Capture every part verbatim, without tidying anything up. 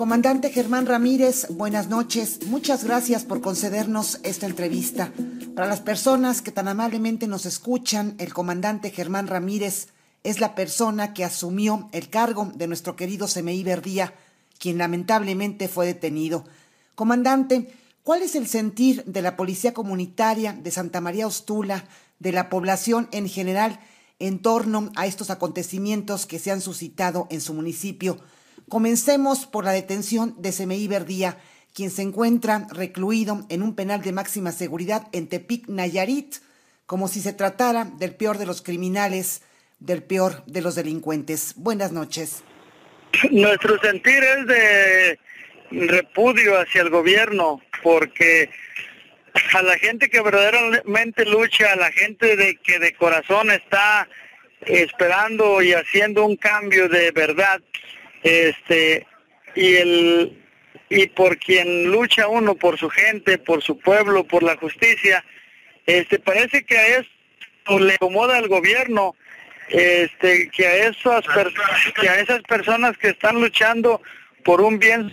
Comandante Germán Ramírez, buenas noches. Muchas gracias por concedernos esta entrevista. Para las personas que tan amablemente nos escuchan, el comandante Germán Ramírez es la persona que asumió el cargo de nuestro querido Semeí Verdía, quien lamentablemente fue detenido. Comandante, ¿cuál es el sentir de la Policía Comunitaria de Santa María Ostula, de la población en general, en torno a estos acontecimientos que se han suscitado en su municipio? Comencemos por la detención de Semeí Verdía, quien se encuentra recluido en un penal de máxima seguridad en Tepic, Nayarit, como si se tratara del peor de los criminales, del peor de los delincuentes. Buenas noches. Nuestro sentir es de repudio hacia el gobierno, porque a la gente que verdaderamente lucha, a la gente de que de corazón está esperando y haciendo un cambio de verdad, este y el y por quien lucha uno, por su gente, por su pueblo, por la justicia, este parece que a eso le acomoda al gobierno, este que a esas que a esas personas que están luchando por un bien,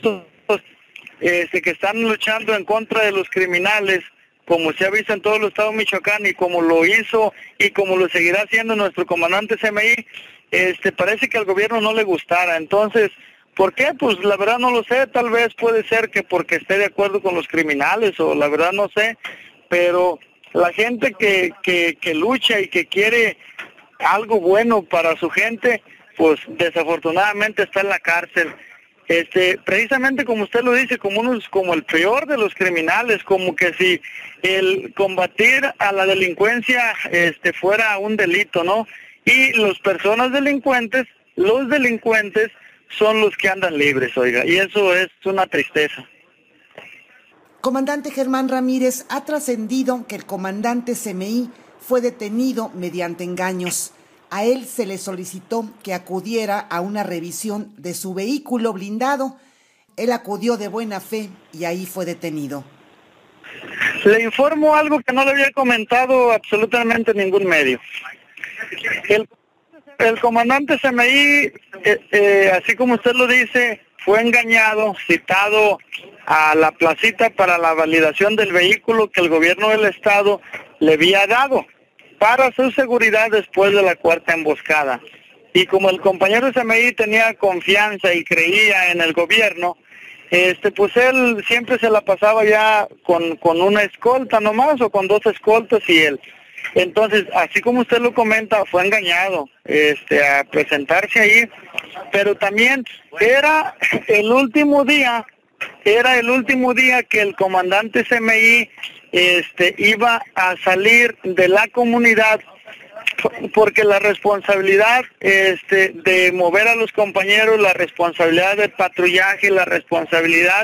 este que están luchando en contra de los criminales, como se ha visto en todo el estado de Michoacán y como lo hizo y como lo seguirá haciendo nuestro comandante Semeí, este parece que al gobierno no le gustara. Entonces, ¿por qué? Pues la verdad no lo sé. Tal vez puede ser que porque esté de acuerdo con los criminales, o la verdad no sé, pero la gente que, que, que lucha y que quiere algo bueno para su gente, pues desafortunadamente está en la cárcel. Este, precisamente como usted lo dice, como unos, como el peor de los criminales, como que si el combatir a la delincuencia este fuera un delito, ¿no? Y las personas delincuentes, los delincuentes son los que andan libres, oiga, y eso es una tristeza. Comandante Germán Ramírez, ha trascendido que el comandante Semeí fue detenido mediante engaños. A él se le solicitó que acudiera a una revisión de su vehículo blindado. Él acudió de buena fe y ahí fue detenido. Le informo algo que no le había comentado absolutamente en ningún medio. El, el comandante Semeí, eh, eh, así como usted lo dice, fue engañado, citado a la placita para la validación del vehículo que el gobierno del estado le había dado para su seguridad después de la cuarta emboscada. Y como el compañero Semeí tenía confianza y creía en el gobierno, este pues él siempre se la pasaba ya con, con una escolta nomás, o con dos escoltas, y él. Entonces, así como usted lo comenta, fue engañado este a presentarse ahí, pero también era el último día, era el último día que el comandante Semeí este iba a salir de la comunidad, porque la responsabilidad este de mover a los compañeros, la responsabilidad del patrullaje, la responsabilidad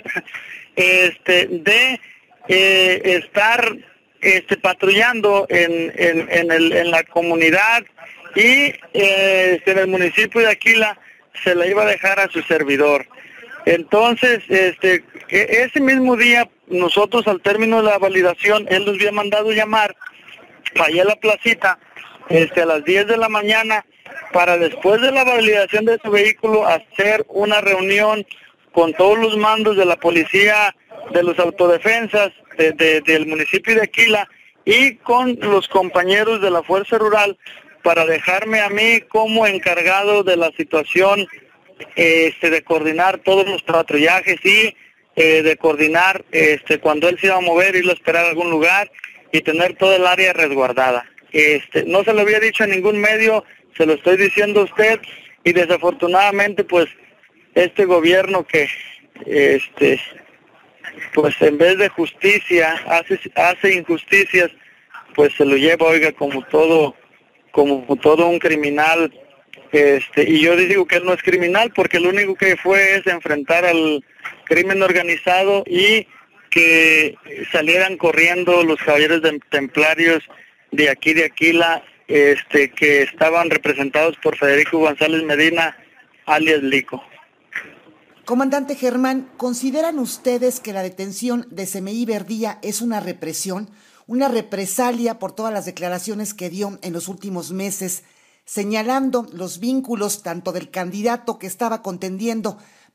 este de eh, estar este patrullando en en en, el, en la comunidad y eh, en el municipio de Aquila, se la iba a dejar a su servidor. Entonces, este ese mismo día, nosotros al término de la validación, él nos había mandado llamar allá a la placita este a las diez de la mañana para, después de la validación de su vehículo, hacer una reunión con todos los mandos de la policía, de los autodefensas de, de, del municipio de Aquila, y con los compañeros de la Fuerza Rural, para dejarme a mí como encargado de la situación, este de coordinar todos los patrullajes y eh, de coordinar este cuando él se iba a mover, irlo a esperar a algún lugar y tener todo el área resguardada. Este no se lo había dicho a ningún medio, se lo estoy diciendo a usted, y desafortunadamente pues este gobierno que este pues en vez de justicia hace hace injusticias, pues se lo lleva, oiga, como todo como todo un criminal. Este y yo digo que él no es criminal, porque lo único que fue es enfrentar al crimen organizado y que salieran corriendo los caballeros de templarios de aquí de Aquila, este que estaban representados por Federico González Medina, alias Lico. Comandante Germán, ¿consideran ustedes que la detención de Semeí Verdía es una represión, una represalia por todas las declaraciones que dio en los últimos meses, señalando los vínculos tanto del candidato que estaba contendiendo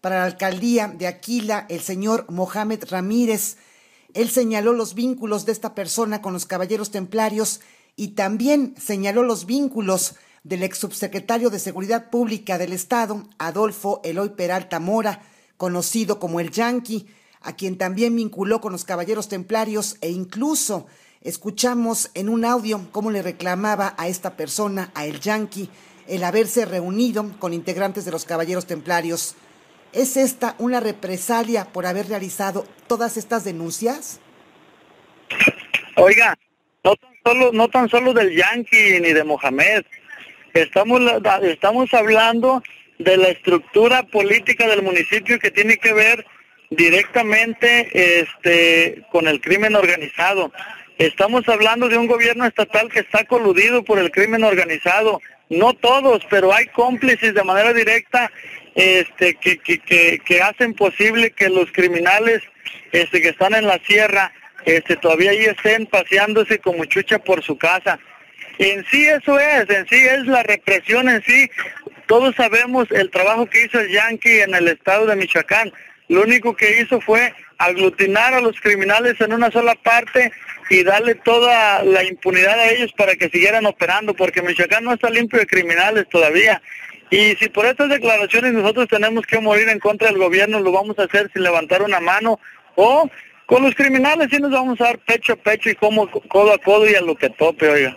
para la alcaldía de Aquila, el señor Mohamed Ramírez. Él señaló los vínculos de esta persona con los Caballeros Templarios y también señaló los vínculos del ex subsecretario de Seguridad Pública del Estado, Adolfo Eloy Peralta Mora, conocido como el Yanqui, a quien también vinculó con los Caballeros Templarios, e incluso escuchamos en un audio cómo le reclamaba a esta persona, a el Yanqui, el haberse reunido con integrantes de los Caballeros Templarios. ¿Es esta una represalia por haber realizado todas estas denuncias? Oiga, no tan solo, no tan solo del Yanqui ni de Mohamed. Estamos, estamos hablando de la estructura política del municipio que tiene que ver directamente este, con el crimen organizado. Estamos hablando de un gobierno estatal que está coludido por el crimen organizado. No todos, pero hay cómplices de manera directa este, que, que, que, que hacen posible que los criminales este, que están en la sierra este, todavía ahí estén paseándose como chucha por su casa. En sí eso es, en sí es la represión en sí. Todos sabemos el trabajo que hizo el Yanqui en el estado de Michoacán. Lo único que hizo fue aglutinar a los criminales en una sola parte y darle toda la impunidad a ellos para que siguieran operando, porque Michoacán no está limpio de criminales todavía. Y si por estas declaraciones nosotros tenemos que morir en contra del gobierno, lo vamos a hacer sin levantar una mano, o con los criminales sí nos vamos a dar pecho a pecho y como codo a codo y a lo que tope, oiga.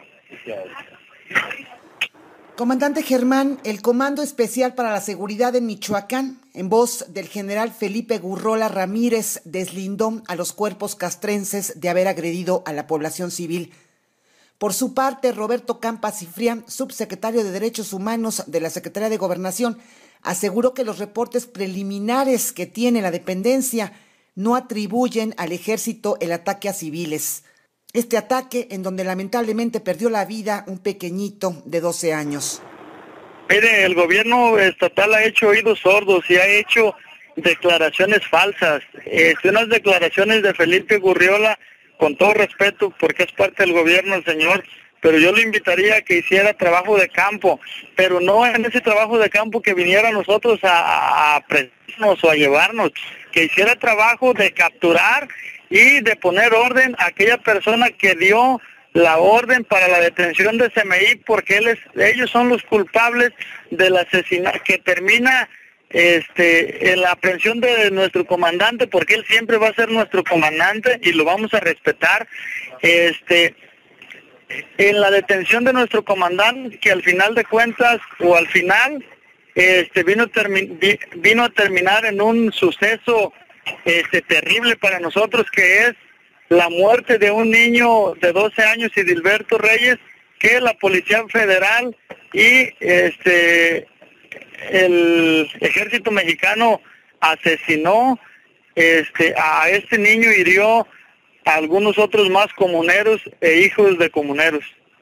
Comandante Germán, el Comando Especial para la Seguridad en Michoacán, en voz del general Felipe Gurrola Ramírez, deslindó a los cuerpos castrenses de haber agredido a la población civil. Por su parte, Roberto Campa Cifrián, subsecretario de Derechos Humanos de la Secretaría de Gobernación, aseguró que los reportes preliminares que tiene la dependencia no atribuyen al ejército el ataque a civiles. Este ataque en donde lamentablemente perdió la vida un pequeñito de doce años. Mire, el gobierno estatal ha hecho oídos sordos y ha hecho declaraciones falsas. Eh, unas declaraciones de Felipe Gurrola, con todo respeto, porque es parte del gobierno el señor, pero yo le invitaría a que hiciera trabajo de campo, pero no en ese trabajo de campo que viniera a nosotros a, a presarnos o a llevarnos, que hiciera trabajo de capturar y de poner orden a aquella persona que dio la orden para la detención de C M I, porque él es, ellos son los culpables del asesinato que termina este en la aprehensión de nuestro comandante, porque él siempre va a ser nuestro comandante y lo vamos a respetar. Este en la detención de nuestro comandante, que al final de cuentas o al final este vino termi, vino a terminar en un suceso este terrible para nosotros, que es la muerte de un niño de doce años, Edilberto Reyes, que la Policía Federal y este el Ejército Mexicano asesinó este a este niño, hirió a algunos otros más comuneros e hijos de comuneros.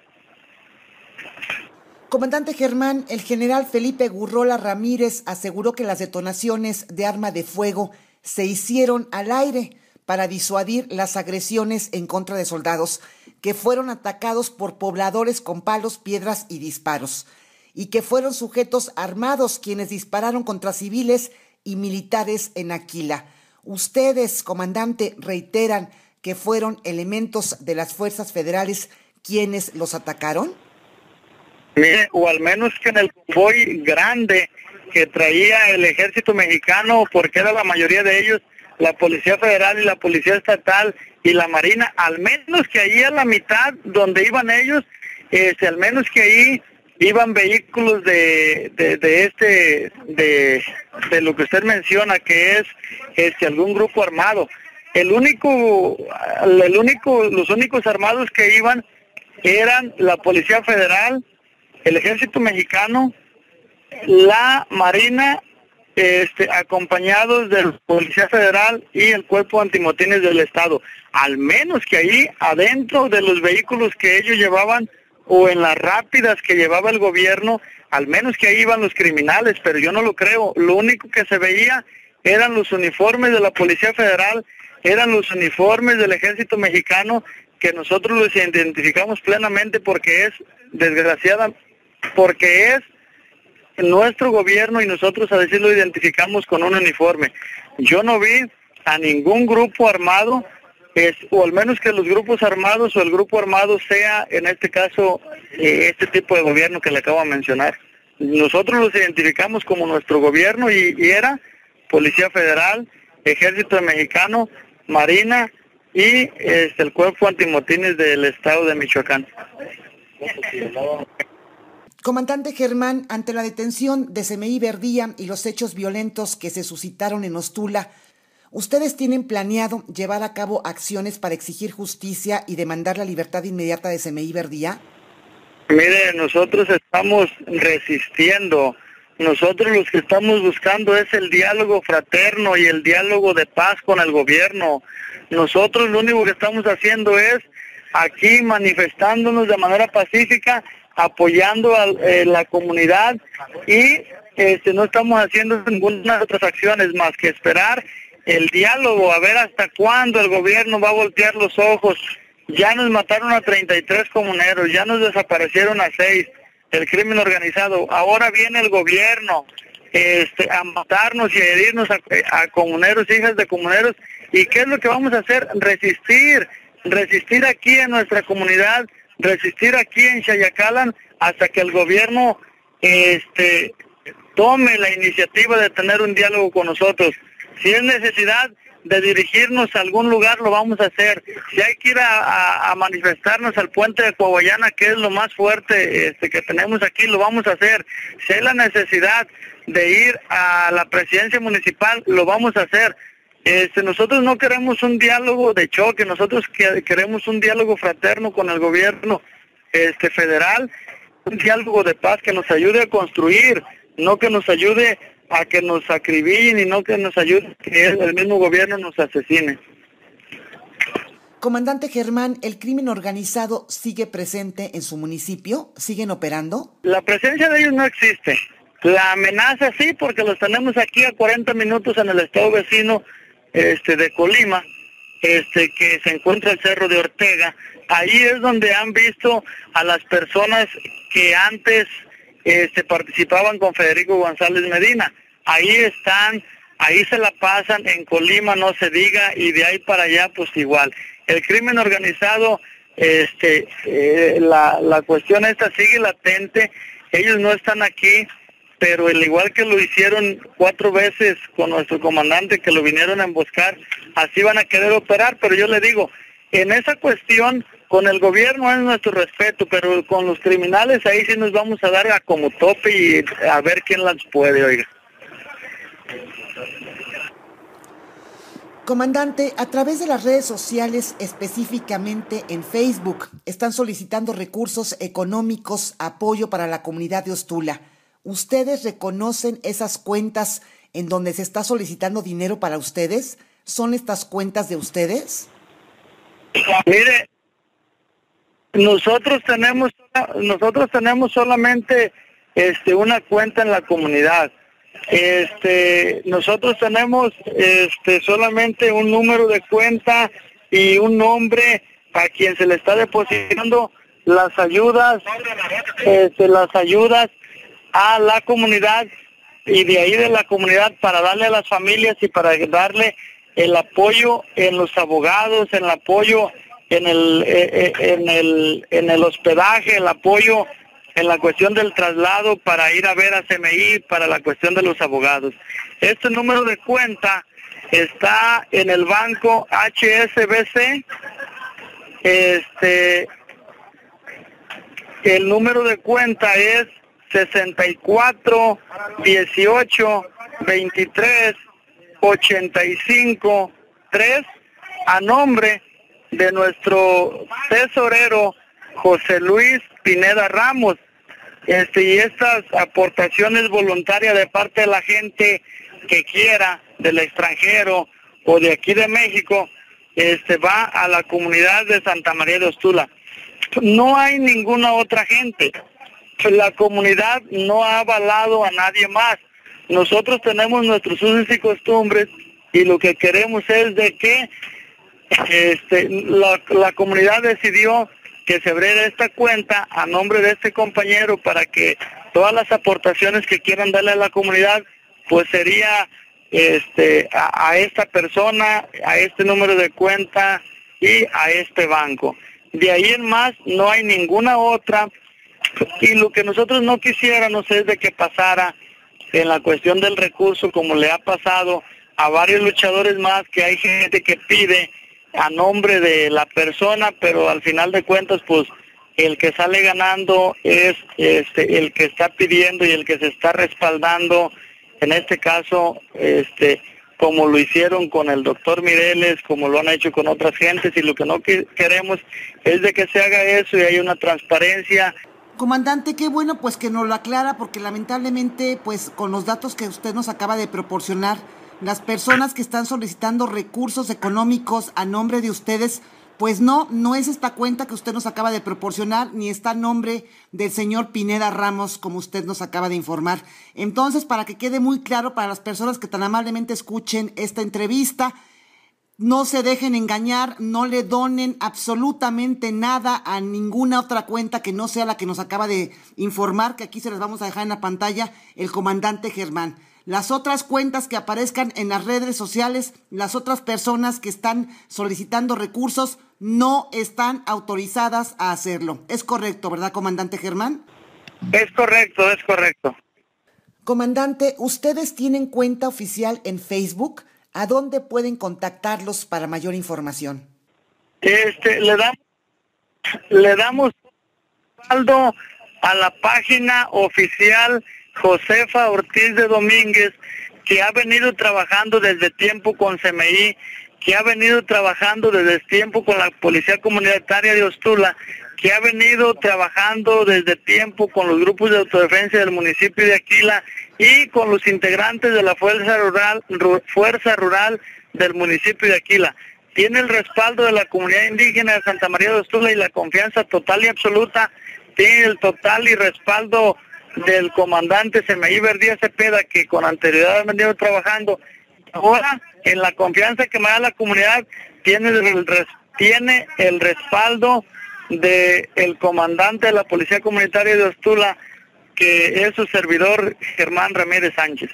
Comandante Germán, el general Felipe Gurrola Ramírez aseguró que las detonaciones de arma de fuego se hicieron al aire para disuadir las agresiones en contra de soldados que fueron atacados por pobladores con palos, piedras y disparos, y que fueron sujetos armados quienes dispararon contra civiles y militares en Aquila. Ustedes, comandante, reiteran que fueron elementos de las fuerzas federales quienes los atacaron. Mire, o al menos que en el convoy grande que traía el ejército mexicano, porque era la mayoría de ellos, la Policía Federal y la Policía Estatal y la Marina, al menos que ahí a la mitad donde iban ellos, este, al menos que ahí iban vehículos de, de, de este, de, de lo que usted menciona, que es este algún grupo armado. El único, el único, los únicos armados que iban eran la Policía Federal, el Ejército Mexicano, la Marina, este, acompañados de la Policía Federal y el Cuerpo Antimotines del Estado. Al menos que ahí, adentro de los vehículos que ellos llevaban, o en las rápidas que llevaba el gobierno, al menos que ahí iban los criminales, pero yo no lo creo. Lo único que se veía eran los uniformes de la Policía Federal, eran los uniformes del Ejército Mexicano, que nosotros los identificamos plenamente porque es, desgraciada, porque es nuestro gobierno y nosotros a decir lo identificamos con un uniforme. Yo no vi a ningún grupo armado, es, o al menos que los grupos armados o el grupo armado sea, en este caso, eh, este tipo de gobierno que le acabo de mencionar. Nosotros los identificamos como nuestro gobierno y, y era Policía Federal, Ejército Mexicano, Marina y este, el Cuerpo Antimotines del Estado de Michoacán. Comandante Germán, ante la detención de Semeí Verdía y los hechos violentos que se suscitaron en Ostula, ¿ustedes tienen planeado llevar a cabo acciones para exigir justicia y demandar la libertad inmediata de Semeí Verdía? Mire, nosotros estamos resistiendo. Nosotros los que estamos buscando es el diálogo fraterno y el diálogo de paz con el gobierno. Nosotros lo único que estamos haciendo es aquí manifestándonos de manera pacífica, apoyando a eh, la comunidad y este, no estamos haciendo ninguna de otras acciones más que esperar el diálogo, a ver hasta cuándo el gobierno va a voltear los ojos. Ya nos mataron a treinta y tres comuneros, ya nos desaparecieron a seis, el crimen organizado. Ahora viene el gobierno este, a matarnos y a herirnos a, a comuneros, hijas de comuneros. ¿Y qué es lo que vamos a hacer? Resistir, resistir aquí en nuestra comunidad, resistir aquí en Xayacalan hasta que el gobierno este, tome la iniciativa de tener un diálogo con nosotros. Si es necesidad de dirigirnos a algún lugar, lo vamos a hacer. Si hay que ir a, a, a manifestarnos al puente de Coahuayana, que es lo más fuerte este, que tenemos aquí, lo vamos a hacer. Si hay la necesidad de ir a la presidencia municipal, lo vamos a hacer. Este, nosotros no queremos un diálogo de choque, nosotros que, queremos un diálogo fraterno con el gobierno este, federal, un diálogo de paz que nos ayude a construir, no que nos ayude a que nos acribillen y no que nos ayude a que el mismo gobierno nos asesine. Comandante Germán, ¿el crimen organizado sigue presente en su municipio? ¿Siguen operando? La presencia de ellos no existe. La amenaza sí, porque los tenemos aquí a cuarenta minutos en el estado vecino este de Colima, este que se encuentra el Cerro de Ortega. Ahí es donde han visto a las personas que antes este participaban con Federico González Medina. Ahí están, ahí se la pasan, en Colima no se diga, y de ahí para allá pues igual. El crimen organizado, este eh, la, la cuestión esta sigue latente, ellos no están aquí, pero al igual que lo hicieron cuatro veces con nuestro comandante, que lo vinieron a emboscar, así van a querer operar. Pero yo le digo, en esa cuestión, con el gobierno es nuestro respeto, pero con los criminales ahí sí nos vamos a dar a como tope y a ver quién las puede, oiga. Comandante, a través de las redes sociales, específicamente en Facebook, están solicitando recursos económicos, apoyo para la comunidad de Ostula. ¿Ustedes reconocen esas cuentas en donde se está solicitando dinero para ustedes? ¿Son estas cuentas de ustedes? Mire, nosotros tenemos nosotros tenemos solamente este una cuenta en la comunidad. Este, nosotros tenemos este solamente un número de cuenta y un nombre a quien se le está depositando las ayudas, este, las ayudas a la comunidad, y de ahí de la comunidad para darle a las familias y para darle el apoyo en los abogados, el apoyo en el en el en el hospedaje, el apoyo en la cuestión del traslado para ir a ver a Semeí, para la cuestión de los abogados. Este número de cuenta está en el banco H S B C. Este el número de cuenta es sesenta y cuatro, dieciocho, veintitrés, ochenta y cinco, tres, a nombre de nuestro tesorero José Luis Pineda Ramos. Este, y estas aportaciones voluntarias de parte de la gente que quiera, del extranjero o de aquí de México, este va a la comunidad de Santa María de Ostula. No hay ninguna otra gente. La comunidad no ha avalado a nadie más. Nosotros tenemos nuestros usos y costumbres y lo que queremos es de que este, la, la comunidad decidió que se abriera esta cuenta a nombre de este compañero para que todas las aportaciones que quieran darle a la comunidad, pues sería este a, a esta persona, a este número de cuenta y a este banco. De ahí en más no hay ninguna otra, y lo que nosotros no quisiéramos es de que pasara en la cuestión del recurso, como le ha pasado a varios luchadores más, que hay gente que pide a nombre de la persona, pero al final de cuentas pues el que sale ganando es este el que está pidiendo y el que se está respaldando, en este caso este como lo hicieron con el doctor Mireles, como lo han hecho con otras gentes, y lo que no que queremos es de que se haga eso y haya una transparencia. Comandante, qué bueno pues que nos lo aclara, porque lamentablemente pues con los datos que usted nos acaba de proporcionar, las personas que están solicitando recursos económicos a nombre de ustedes, pues no, no es esta cuenta que usted nos acaba de proporcionar, ni está a nombre del señor Pineda Ramos, como usted nos acaba de informar. Entonces, para que quede muy claro para las personas que tan amablemente escuchen esta entrevista, no se dejen engañar, no le donen absolutamente nada a ninguna otra cuenta que no sea la que nos acaba de informar, que aquí se las vamos a dejar en la pantalla, el comandante Germán. Las otras cuentas que aparezcan en las redes sociales, las otras personas que están solicitando recursos, no están autorizadas a hacerlo. Es correcto, ¿verdad, comandante Germán? Es correcto, es correcto. Comandante, ¿ustedes tienen cuenta oficial en Facebook? ¿A dónde pueden contactarlos para mayor información? Este, le damos, le damos respaldo a la página oficial Josefa Ortiz de Domínguez, que ha venido trabajando desde tiempo con C M I, que ha venido trabajando desde tiempo con la Policía Comunitaria de Ostula, que ha venido trabajando desde tiempo con los grupos de autodefensa del municipio de Aquila y con los integrantes de la Fuerza Rural, Fuerza Rural del municipio de Aquila. Tiene el respaldo de la comunidad indígena de Santa María de Ostula y la confianza total y absoluta, tiene el total y respaldo del comandante Semaí Verdía Cepeda, que con anterioridad ha venido trabajando. Ahora, en la confianza que me da la comunidad, tiene el, tiene el respaldo del comandante de la Policía Comunitaria de Ostula, que es su servidor Germán Ramírez Sánchez.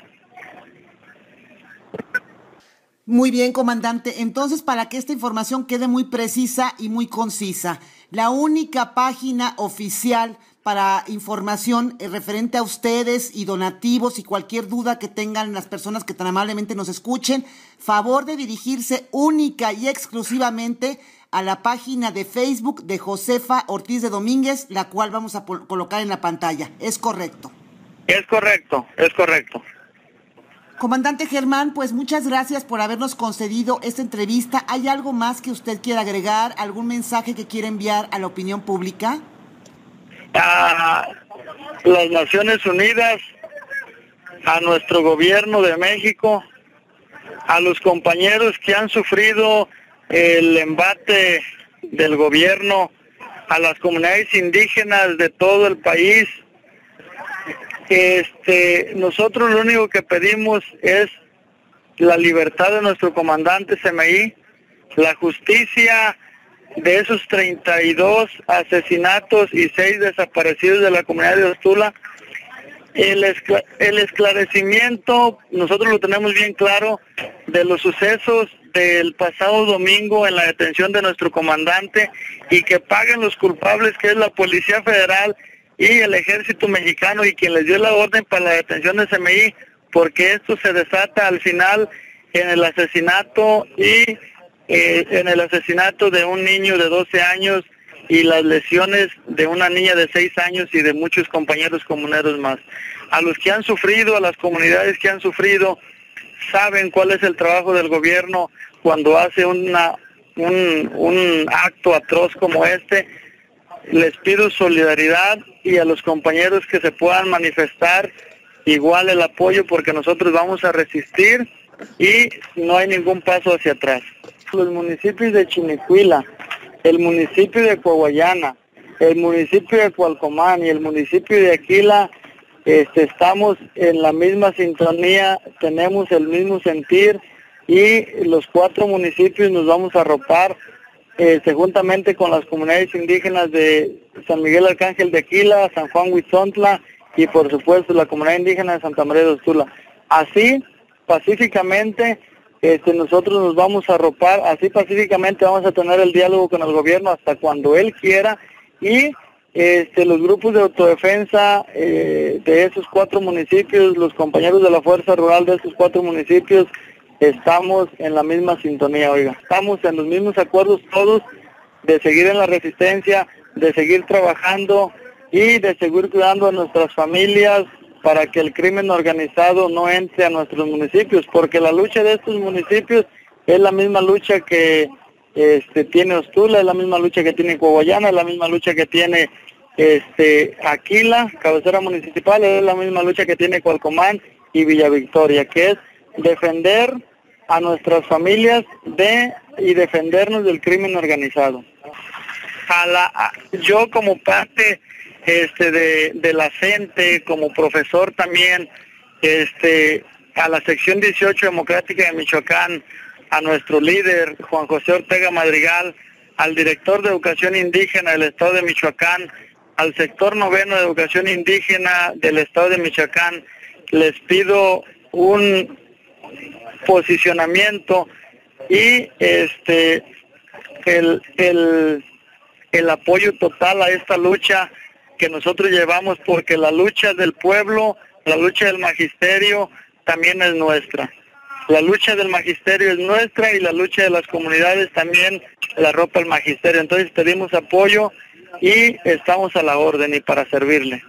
Muy bien, comandante. Entonces, para que esta información quede muy precisa y muy concisa, la única página oficial para información referente a ustedes y donativos y cualquier duda que tengan las personas que tan amablemente nos escuchen, favor de dirigirse única y exclusivamente a la página de Facebook de Josefa Ortiz de Domínguez, la cual vamos a colocar en la pantalla. ¿Es correcto? Es correcto, es correcto. Comandante Germán, pues muchas gracias por habernos concedido esta entrevista. ¿Hay algo más que usted quiera agregar? ¿Algún mensaje que quiera enviar a la opinión pública? A las Naciones Unidas, a nuestro gobierno de México, a los compañeros que han sufrido el embate del gobierno, a las comunidades indígenas de todo el país. Este, nosotros lo único que pedimos es la libertad de nuestro comandante Semaí, la justicia de esos treinta y dos asesinatos y seis desaparecidos de la comunidad de Ostula, el, escla el esclarecimiento, nosotros lo tenemos bien claro, de los sucesos del pasado domingo en la detención de nuestro comandante, y que paguen los culpables, que es la Policía Federal y el Ejército Mexicano, y quien les dio la orden para la detención de Semaí, porque esto se desata al final en el asesinato y eh, en el asesinato de un niño de doce años y las lesiones de una niña de seis años y de muchos compañeros comuneros más. A los que han sufrido, a las comunidades que han sufrido, saben cuál es el trabajo del gobierno cuando hace una, un, un acto atroz como este. Les pido solidaridad, y a los compañeros que se puedan manifestar igual el apoyo, porque nosotros vamos a resistir y no hay ningún paso hacia atrás. Los municipios de Chinicuila, el municipio de Coahuayana, el municipio de Cualcomán y el municipio de Aquila, este, estamos en la misma sintonía, tenemos el mismo sentir, y los cuatro municipios nos vamos a arropar Este, juntamente con las comunidades indígenas de San Miguel Arcángel de Aquila, San Juan Huizontla y por supuesto la comunidad indígena de Santa María de Ostula. Así, pacíficamente, este, nosotros nos vamos a arropar, así pacíficamente vamos a tener el diálogo con el gobierno hasta cuando él quiera, y este, los grupos de autodefensa eh, de esos cuatro municipios, los compañeros de la Fuerza Rural de esos cuatro municipios, estamos en la misma sintonía, oiga, estamos en los mismos acuerdos todos, de seguir en la resistencia, de seguir trabajando y de seguir cuidando a nuestras familias para que el crimen organizado no entre a nuestros municipios, porque la lucha de estos municipios es la misma lucha que este, tiene Ostula, es la misma lucha que tiene Coahuayana, es la misma lucha que tiene este, Aquila, cabecera municipal, es la misma lucha que tiene Cualcomán y Villa Victoria, que es defender a nuestras familias de y defendernos del crimen organizado. A la, a, yo como parte este de, de la gente, como profesor también, este a la sección dieciocho democrática de Michoacán, a nuestro líder Juan José Ortega Madrigal, al director de educación indígena del estado de Michoacán, al sector noveno de educación indígena del estado de Michoacán, les pido un posicionamiento y este el, el, el apoyo total a esta lucha que nosotros llevamos, porque la lucha del pueblo, la lucha del magisterio también es nuestra. La lucha del magisterio es nuestra y la lucha de las comunidades también la ropa el magisterio. Entonces pedimos apoyo y estamos a la orden y para servirle.